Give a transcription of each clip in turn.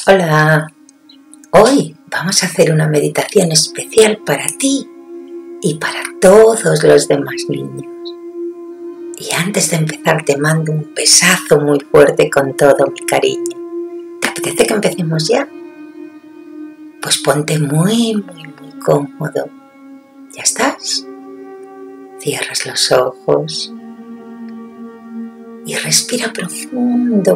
Hola, hoy vamos a hacer una meditación especial para ti y para todos los demás niños. Y antes de empezar te mando un besazo muy fuerte con todo mi cariño. ¿Te apetece que empecemos ya? Pues ponte muy cómodo. ¿Ya estás? Cierras los ojos y respira profundo.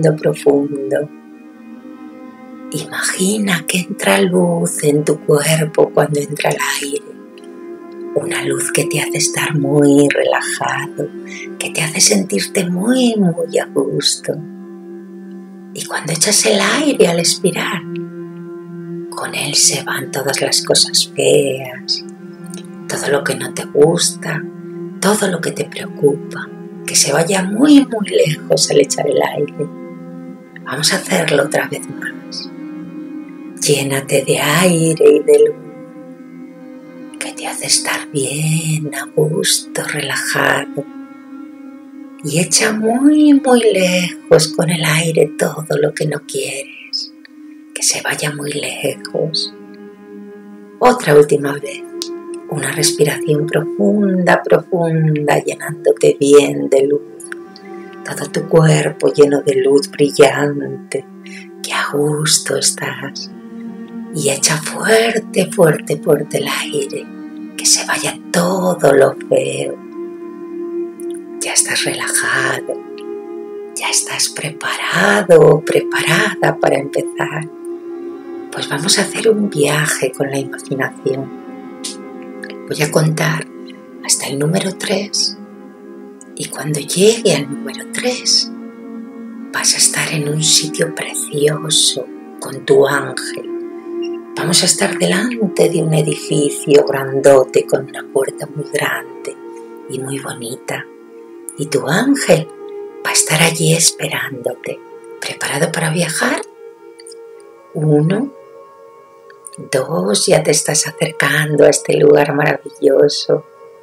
Imagina que entra luz en tu cuerpo cuando entra el aire. Una luz que te hace estar muy relajado, que te hace sentirte muy a gusto. Y cuando echas el aire al expirar, con él se van todas las cosas feas, todo lo que no te gusta, todo lo que te preocupa, que se vaya muy lejos al echar el aire. Vamos a hacerlo otra vez más. Llénate de aire y de luz, que te hace estar bien, a gusto, relajado. Y echa muy lejos con el aire todo lo que no quieres, que se vaya muy lejos. Otra última vez, una respiración profunda, llenándote bien de luz. Todo tu cuerpo lleno de luz brillante, que a gusto estás. Y echa fuerte el aire, que se vaya todo lo feo. Ya estás relajado, ya estás preparado, preparada para empezar. Pues vamos a hacer un viaje con la imaginación. Voy a contar hasta el número 3 y cuando llegue al número 3 vas a estar en un sitio precioso con tu ángel. Vamos a estar delante de un edificio grandote con una puerta muy grande y muy bonita. Y tu ángel va a estar allí esperándote. ¿Preparado para viajar? 1, 2, ya te estás acercando a este lugar maravilloso.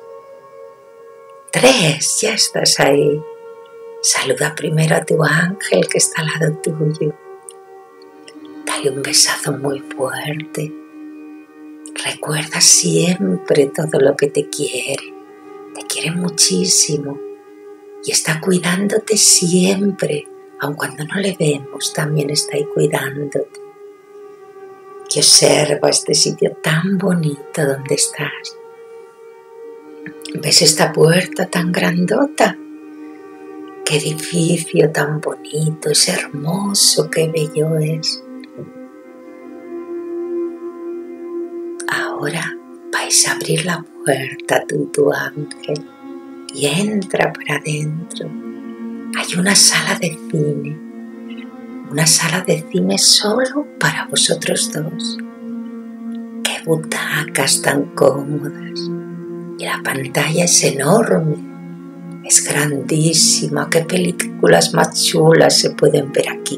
3, ya estás ahí. Saluda primero a tu ángel que está al lado tuyo. Dale un besazo muy fuerte. Recuerda siempre todo lo que te quiere muchísimo y está cuidándote siempre, aun cuando no le vemos, también está ahí cuidándote. Y observa este sitio tan bonito donde estás. ¿Ves esta puerta tan grandota? Qué edificio tan bonito, es hermoso, qué bello es. Ahora vais a abrir la puerta tú, tu ángel, y entra para adentro. Hay una sala de cine solo para vosotros dos. Qué butacas tan cómodas. Y la pantalla es enorme, es grandísima. Qué películas más chulas se pueden ver aquí.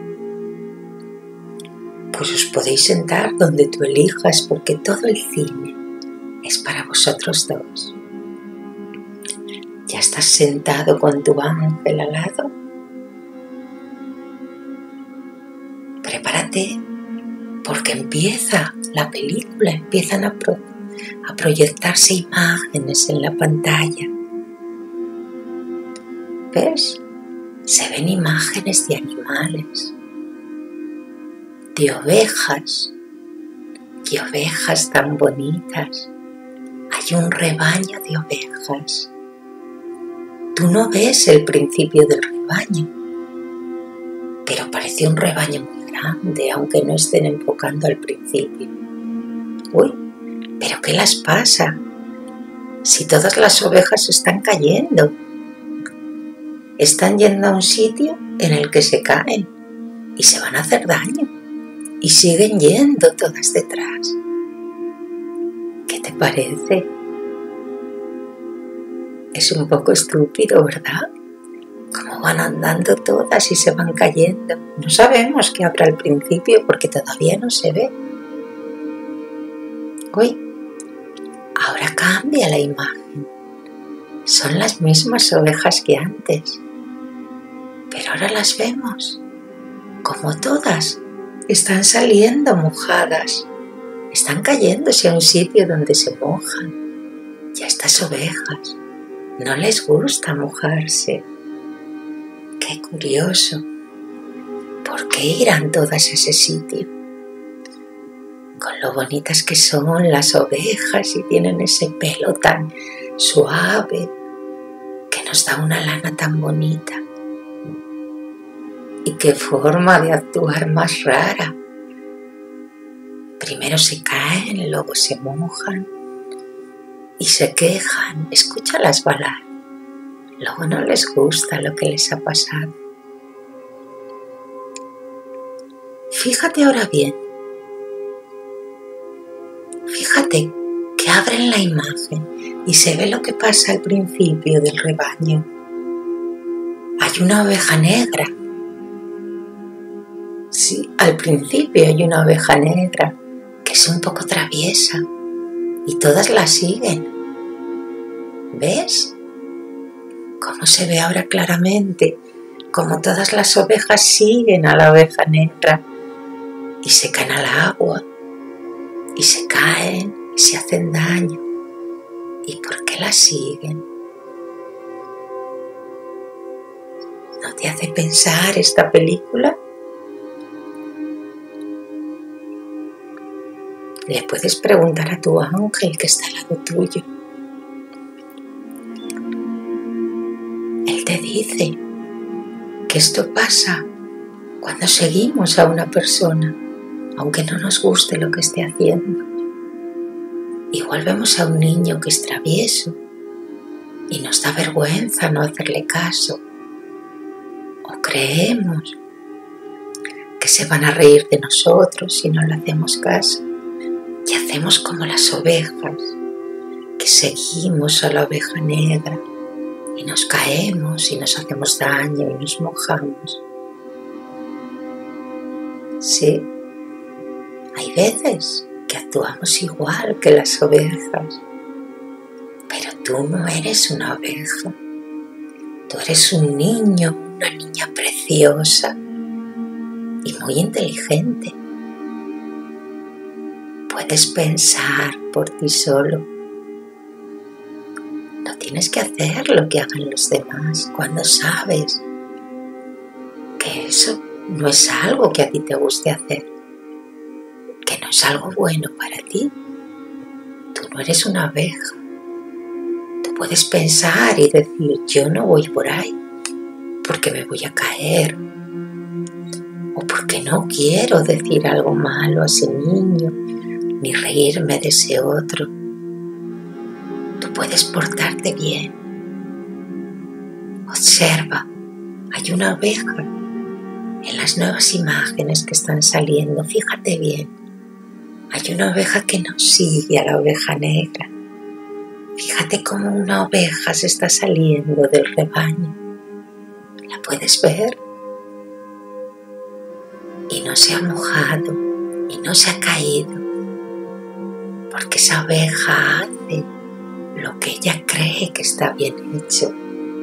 Pues os podéis sentar donde tú elijas porque todo el cine es para vosotros dos. ¿Ya estás sentado con tu ángel al lado? Prepárate porque empieza la película, empiezan a proyectarse imágenes en la pantalla. ¿Ves? Se ven imágenes de animales, de ovejas, qué ovejas tan bonitas. Hay un rebaño de ovejas. Tú no ves el principio del rebaño, pero parece un rebaño muy grande, aunque no estén enfocando al principio. Uy, ¿pero qué las pasa? Si todas las ovejas están cayendo. Están yendo a un sitio en el que se caen y se van a hacer daño. Y siguen yendo todas detrás. ¿Qué te parece? Es un poco estúpido, ¿verdad? Cómo van andando todas y se van cayendo. No sabemos qué habrá al principio porque todavía no se ve. Uy, ahora cambia la imagen. Son las mismas ovejas que antes, pero ahora las vemos como todas están saliendo mojadas, están cayéndose a un sitio donde se mojan. Y a estas ovejas no les gusta mojarse. ¡Qué curioso! ¿Por qué irán todas a ese sitio? Con lo bonitas que son las ovejas y tienen ese pelo tan suave que nos da una lana tan bonita. Y qué forma de actuar más rara. Primero se caen, luego se mojan y se quejan. Escúchalas balar. Luego no les gusta lo que les ha pasado. Fíjate ahora bien. Fíjate que abren la imagen y se ve lo que pasa al principio del rebaño. Hay una oveja negra. Sí, al principio hay una oveja negra que es un poco traviesa y todas la siguen. ¿Ves? Cómo se ve ahora claramente, cómo todas las ovejas siguen a la oveja negra y se caen al agua y se caen y se hacen daño. ¿Y por qué la siguen? ¿No te hace pensar esta película? Le puedes preguntar a tu ángel que está al lado tuyo. Él te dice que esto pasa cuando seguimos a una persona, aunque no nos guste lo que esté haciendo. Igual vemos a un niño que es travieso y nos da vergüenza no hacerle caso. O creemos que se van a reír de nosotros si no le hacemos caso. Y hacemos como las ovejas, que seguimos a la oveja negra y nos caemos y nos hacemos daño y nos mojamos. Sí, hay veces que actuamos igual que las ovejas, pero tú no eres una oveja. Tú eres un niño, una niña preciosa y muy inteligente. Puedes pensar por ti solo. No tienes que hacer lo que hagan los demás cuando sabes que eso no es algo que a ti te guste hacer, que no es algo bueno para ti. Tú no eres una abeja. Tú puedes pensar y decir, yo no voy por ahí porque me voy a caer o porque no quiero decir algo malo a ese niño ni reírme de ese otro. Tú puedes portarte bien. Observa, hay una oveja en las nuevas imágenes que están saliendo. Fíjate bien, hay una oveja que no sigue a la oveja negra. Fíjate cómo una oveja se está saliendo del rebaño. ¿La puedes ver? Y no se ha mojado y no se ha caído, porque esa oveja hace lo que ella cree que está bien hecho.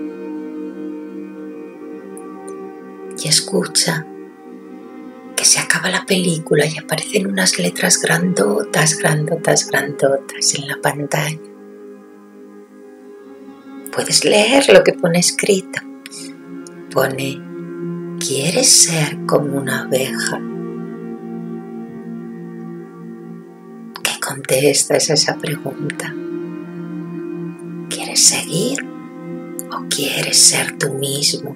Y escucha que se acaba la película y aparecen unas letras grandotas, grandotas, grandotas en la pantalla. Puedes leer lo que pone escrito. Pone, ¿quieres ser como una oveja? ¿Qué contestas a esa pregunta? ¿Quieres seguir o quieres ser tú mismo?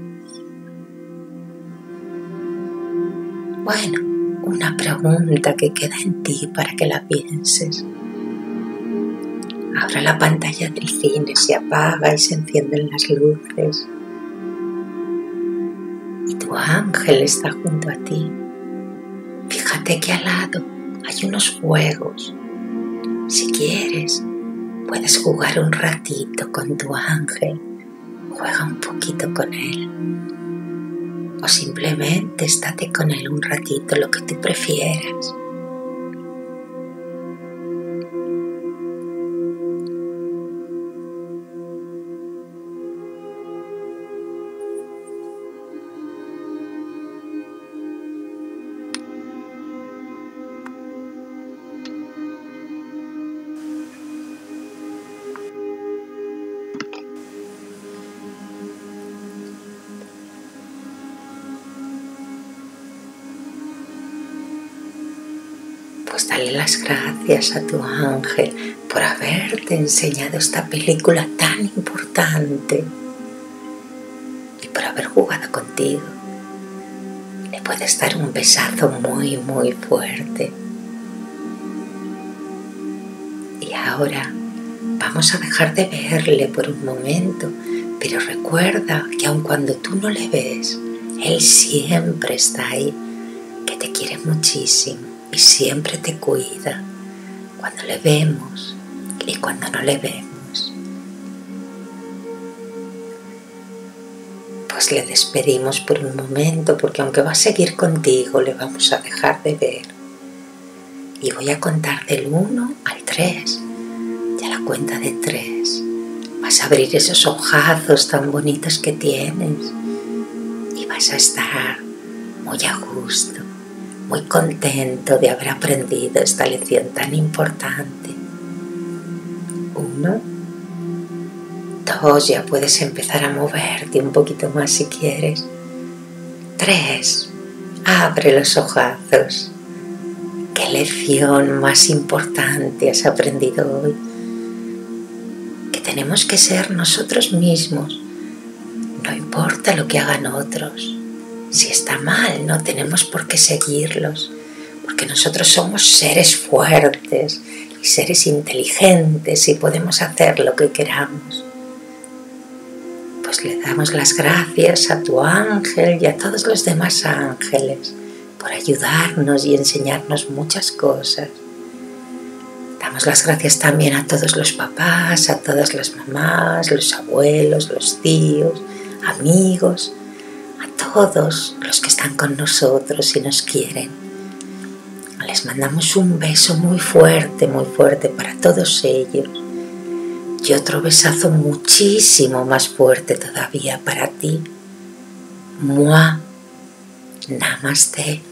Bueno, una pregunta que queda en ti para que la pienses. Ahora la pantalla del cine se apaga y se encienden las luces. Y tu ángel está junto a ti. Fíjate que al lado hay unos juegos. Si quieres, puedes jugar un ratito con tu ángel. Juega un poquito con él. O simplemente estate con él un ratito, lo que tú prefieras. Pues dale las gracias a tu ángel por haberte enseñado esta película tan importante y por haber jugado contigo. Le puedes dar un besazo muy, muy fuerte. Y ahora vamos a dejar de verle por un momento, pero recuerda que aun cuando tú no le ves, él siempre está ahí, que te quiere muchísimo y siempre te cuida, cuando le vemos y cuando no le vemos. Pues le despedimos por un momento, porque aunque va a seguir contigo, le vamos a dejar de ver. Y voy a contar del 1 al 3. Y a la cuenta de 3 vas a abrir esos ojazos tan bonitos que tienes y vas a estar muy a gusto, muy contento de haber aprendido esta lección tan importante. 1, 2, ya puedes empezar a moverte un poquito más si quieres. 3, abre los ojazos. ¿Qué lección más importante has aprendido hoy? Que tenemos que ser nosotros mismos, no importa lo que hagan otros. Si está mal, no tenemos por qué seguirlos, porque nosotros somos seres fuertes y seres inteligentes y podemos hacer lo que queramos. Pues le damos las gracias a tu ángel y a todos los demás ángeles por ayudarnos y enseñarnos muchas cosas. Damos las gracias también a todos los papás, a todas las mamás, los abuelos, los tíos, amigos, a todos los que están con nosotros y nos quieren. Les mandamos un beso muy fuerte para todos ellos. Y otro besazo muchísimo más fuerte todavía para ti. Mua. Namaste.